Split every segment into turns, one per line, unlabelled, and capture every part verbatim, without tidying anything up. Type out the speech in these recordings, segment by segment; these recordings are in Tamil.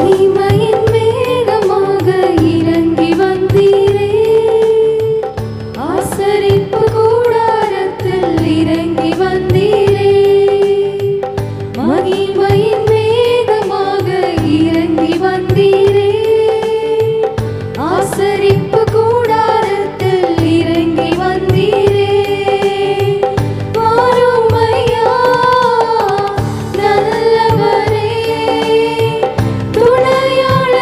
மகிமையின் மேகமாக இறங்கி வந்தீரே ஆசரிப்பு கூடாரத்தில் இறங்கி வந்தீரே மகிமையின் மேகமாக இறங்கி வந்தீரே ஆசரிப்பு கூடாரத்தில் இறங்கி வந்தீரே வாருமையா நல்லவரே துணையாளரே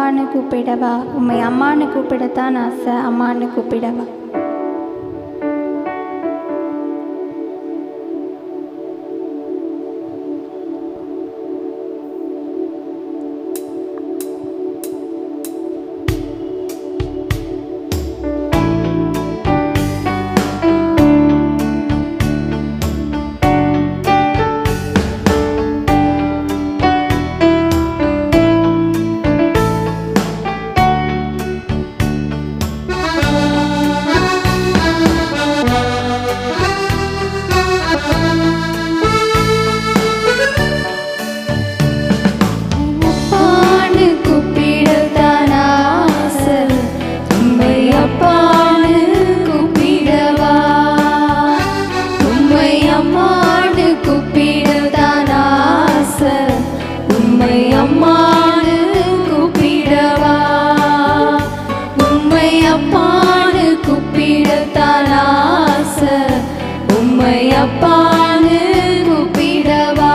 அப்பான்னு கூப்பிடவா? உம்மை அம்மான்னு கூப்பிடத்தான் ஆசை, அம்மான்னு கூப்பிடவா?
அப்பான்னு கூப்பிடவா?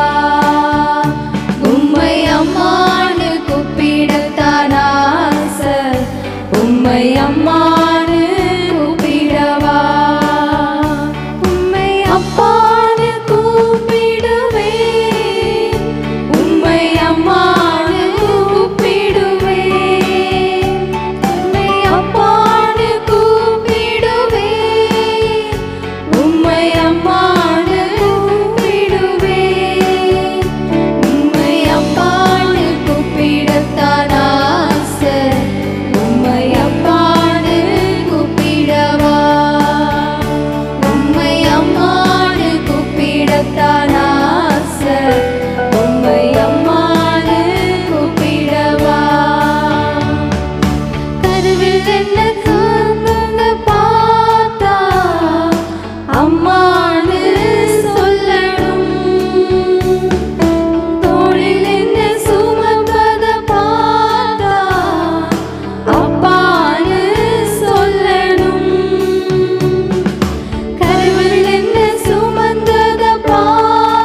உம்மை அம்மான்னு கூப்பிடத்தான் ஆசை, உம்மை அம்மான்னு கூப்பிடவா? உம்மை அப்பான்னு கூப்பிடுவேன், உம்மை அம்மான்னு கூப்பிடுவேன். உம்மை அப்பான்னு கூப்பிடுவேன், உம்மை அம்மான்னு கூப்பிடுவேன். உம்மை அப்பான்னு கூப்பிடத்தான் ஆசை, உம்மை அப்பான்னு கூப்பிடவா? உம்மை அம்மான்னு கூப்பிடத்தான் ஆசை, உம்மை அம்மான்னு கூப்பிடவா? கருவில் என்ன சொந்தங்க பார்த்தா அம்மான்னு சொல்லணும், தோளில் என்ன சுமப்பத பார்த்தா அப்பான்னு சொல்லணும். கருவில் என்ன சுமந்தத பார்த்தா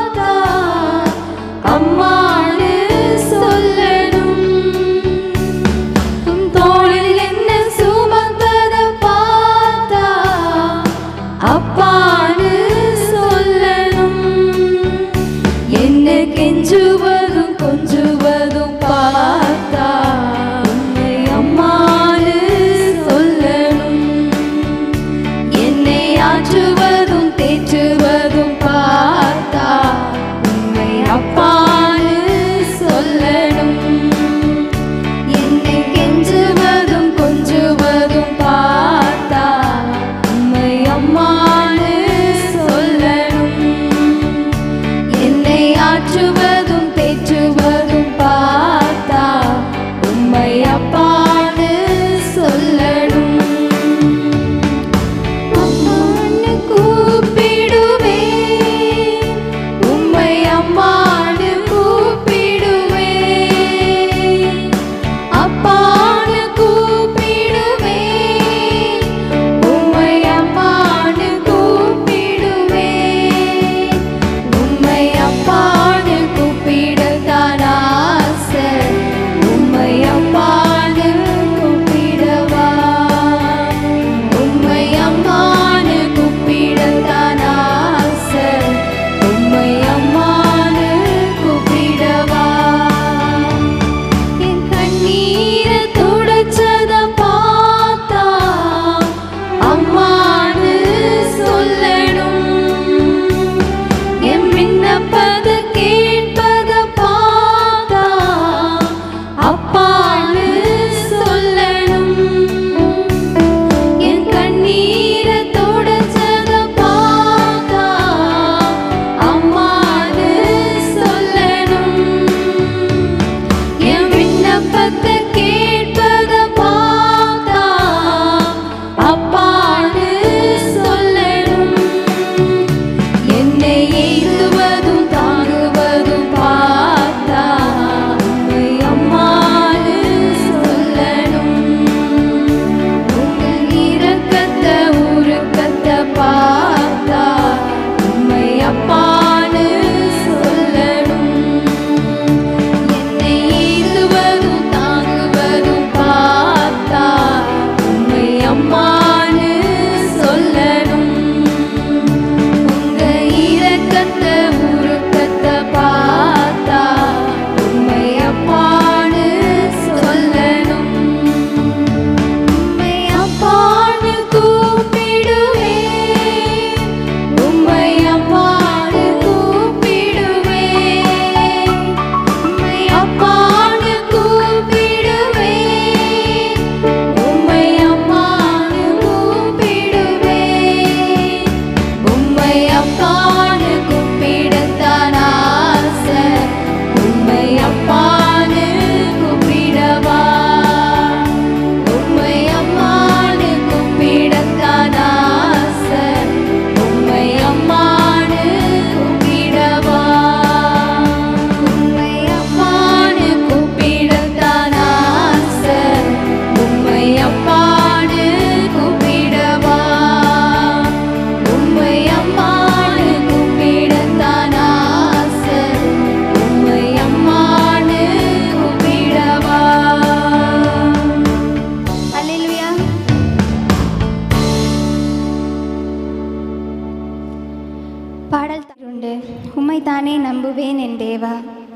உம்மைத்தானே நம்புவேன் என் தேவா.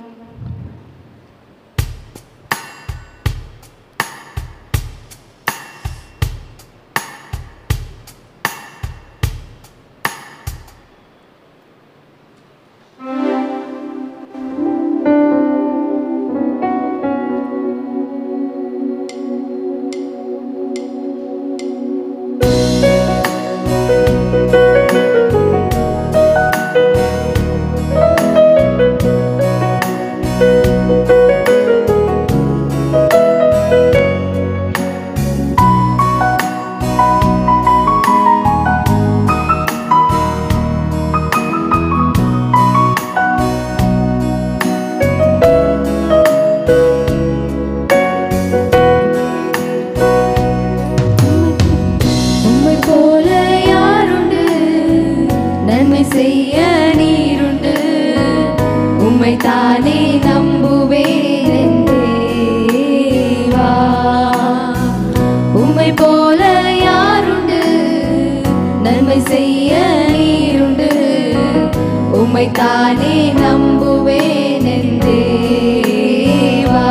உம்மைத்தானே நம்புவேன் என் தேவா.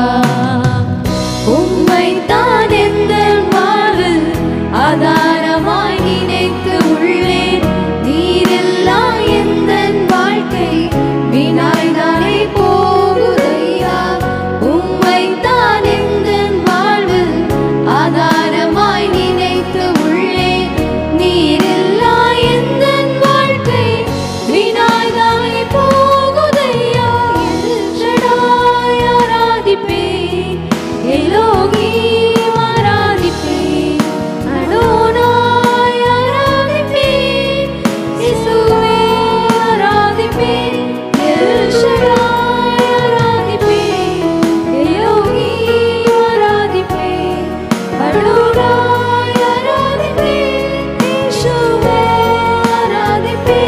உம்மைத்தான் எந்தன் வாழ்வில் ஆதாரமாய் நினைத்து உள்ளேன். நீரெல்லாம் எந்தன் வாழ்க்கை வீணாய்தானே போகுதையா. உம்மைத்தான் எந்தன் வாழ்வில் ஆதாரமாய் நினைத்து உள்ளேன். நீரெல்லாம் எந்தன் வாழ்க்கை வீணாய்தானே போகுதையா. எல் ஷடாய் ஆராதிப்பேன், எலோஹீம் ஆராதிப்பேன், அடோனாய் ஆராதிப்பேன், இயேசுவே ஆராதிப்பேன். எல் ஷடாய் ஆராதிப்பேன், எலோஹீம் ஆராதிப்பேன், அடோனாய் ஆராதிப்பேன், இயேசுவே ஆராதிப்பேன்.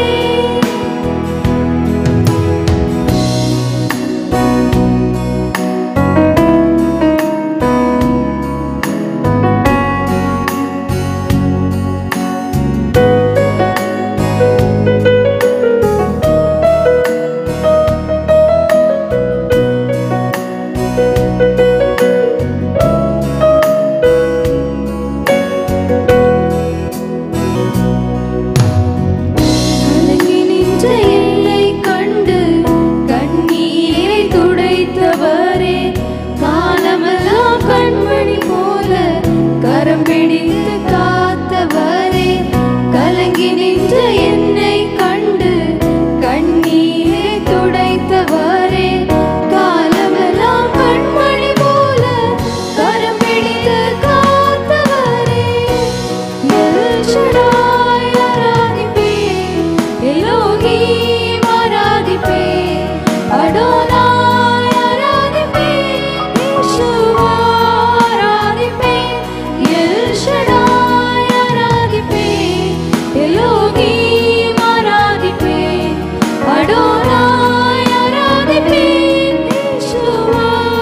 கலங்கி நின்ற என்னைக் கண்டு கண்ணீரை துடைத்தவரே, காலமெல்லாம் கண்மணி போல கரம் பிடித்து காத்தவரே. கலங்கி நின்ற என்னைக் கண்டு கண்ணீரை துடைத்தவரே, காலமெல்லாம் கண்மணி போல கரம் பிடித்து காத்தவரே. எல் ஷடாய் ஆராதிப்பேன், எலோஹீம் ஆராதிப்பேன், அடோனாய் ஆராதிப்பேன், இயேசுவா ஆராதிப்பேன். எல் ஷடாய் ஆராதிப்பேன், எலோஹீம் ஆராதிப்பேன், அடோனாய் ஆராதிப்பேன், இயேசுவா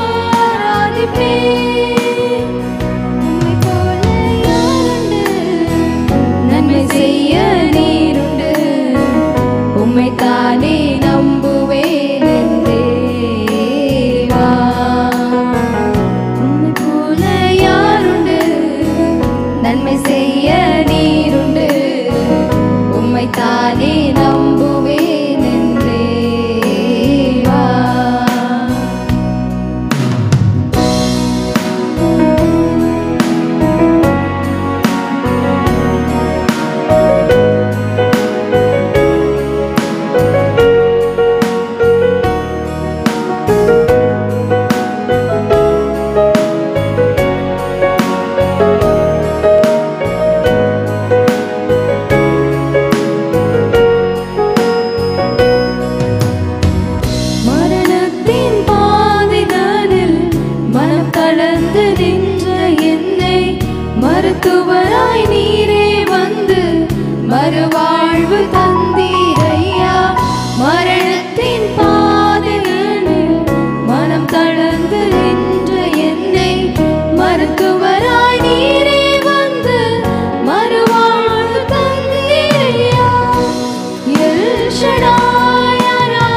ஆராதிப்பேன். உம்மைப் போல யாருண்டு? நன்மை செய்ய நீருண்டு. உம்மைத்தானே நம்புவேன் என் தேவா. உம்மைப் போல யாருண்டு? நன்மை செய்ய நீருண்டு. உம்மைத்தானே நம்புவேன் என் தேவா. மரணத்தின் பாதைதனில் மனம் தளர்ந்து நின்ற என்னை மருத்துவராய் நீரே வந்து மறுவாழ்வு தந்தீரையா. மரணத்தின் பாதைதனில் மனம் தளர்ந்து நின்ற என்னை மருத்துவராய் நீரே வந்து மறுவாழ்வு தந்தீரையா. எல் ஷடாய் ஆராதிப்பேன்,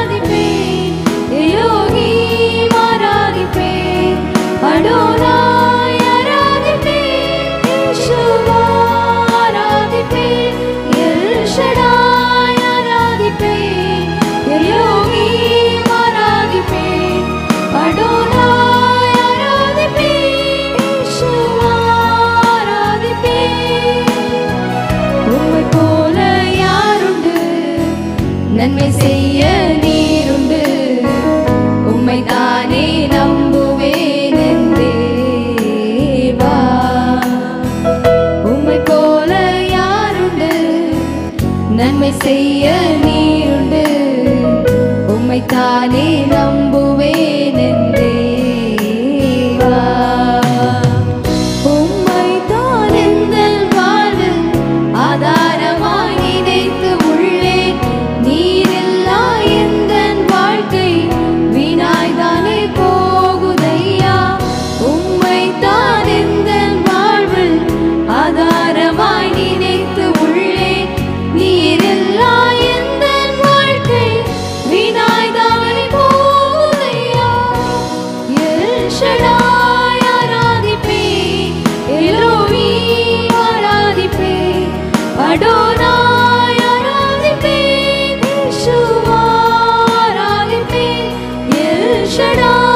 செய்ய நீருண்டு உம்மை தானே நம்புவேன் என் தேவா. உம்மை போல யாருண்டு நன்மை செய்ய நீருண்டு உம்மை தானே நம்புவேன் என் தேவா. உம்மை தான் எந்தன் வாழ்வில் ஆதாரமாய் நினைத்து உள்ளேன். நீரில்லா எந்தன் வாழ்க்கை வீணாய்தானே போகுதையா. உம்மை தான் எந்தன் வாழ்வில் ஆதாரமாய் நினைத்து உள்ளேன். நீரில்லா எந்தன் வாழ்க்கை வீணாய்தானே போகுதையா. எல் ஷடாய் ஆராதிப்பேன், எலோஹீம் ஆராதிப்பேன், அடோனாய் ஆராதிப்பேன், யேசுவா ஆராதிப்பேன். எல் ஷடாய்